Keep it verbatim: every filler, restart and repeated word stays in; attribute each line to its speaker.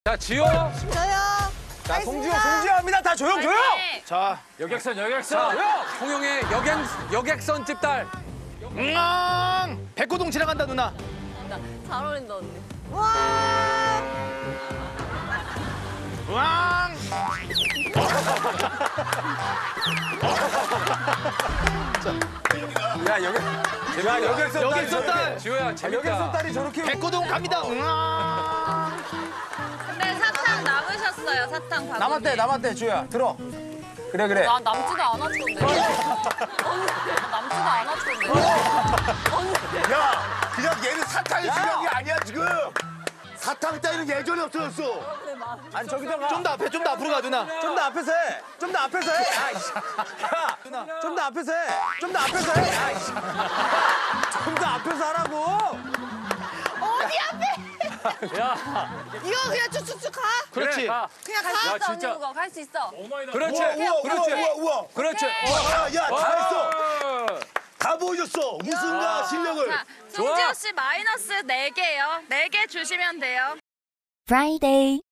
Speaker 1: 자, 지호.
Speaker 2: 저요.
Speaker 3: 자, 송지효, 송지효 합니다. 다 조용, 조용!
Speaker 1: 자, 여객선, 여객선. 통영의 여객, 여객선 집달.
Speaker 3: 음, 백고동 지나간다, 누나.
Speaker 2: 잘 어울린다 언니.
Speaker 3: 왕! 야, 여객, 야, 여객선
Speaker 1: 여객선
Speaker 3: 딸.
Speaker 1: 딸. 지호야, 재밌다.
Speaker 3: 여객선 딸이 저렇게. 백고동 갑니다. 으앙.
Speaker 2: 근데 사탕 남으셨어요. 사탕 바구니.
Speaker 3: 남았대, 남았대, 주야. 들어. 그래, 그래.
Speaker 2: 나 남지도 않았던데. 언니 남지도 않았던데. 언니.
Speaker 4: 야, 그냥 얘는 사탕이 중요한 게 아니야 지금. 사탕 따위는 예전에 없어졌어.
Speaker 3: 아니, 저기다가. 좀 더 앞에, 좀 더 앞으로 가, 누나. 좀 더 앞에서 해. 좀 더 앞에서 해. 아이씨. 야, 누나. 좀 더 앞에서 해. 좀 더 앞에서 해. 아이씨. 좀 더 앞에서 하라고.
Speaker 2: 어디 앞에?
Speaker 1: 야,
Speaker 2: 이거 그냥 쭉쭉쭉 가.
Speaker 3: 그렇지.
Speaker 1: 가.
Speaker 2: 그냥 갈 수
Speaker 1: 야,
Speaker 2: 있어 언니
Speaker 1: 진짜.
Speaker 2: 그거 갈 수 있어.
Speaker 1: 그렇지.
Speaker 4: 우와, 우와,
Speaker 1: 그렇지.
Speaker 4: 우와, 우와.
Speaker 1: 그렇지.
Speaker 4: 야, 야, 다 했어.
Speaker 1: 어.
Speaker 4: 다 보여줬어. 우승과 실력을.
Speaker 2: 자,
Speaker 1: 좋아.
Speaker 2: 송지효 씨 마이너스 네 개요. 네 개 주시면 돼요.
Speaker 5: Friday.